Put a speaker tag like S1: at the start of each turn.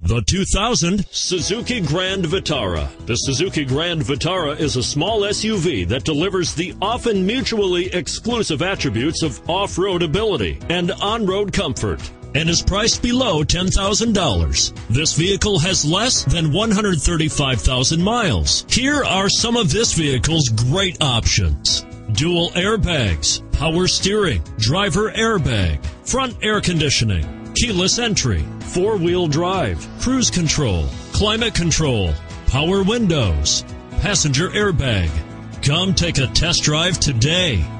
S1: The 2000 Suzuki Grand Vitara. The Suzuki Grand Vitara is a small SUV that delivers the often mutually exclusive attributes of off-road ability and on-road comfort, and is priced below $10,000. This vehicle has less than 135,000 miles. Here are some of this vehicle's great options: dual airbags, power steering, driver airbag, front air conditioning, keyless entry, four-wheel drive, cruise control, climate control, power windows, passenger airbag. Come take a test drive today.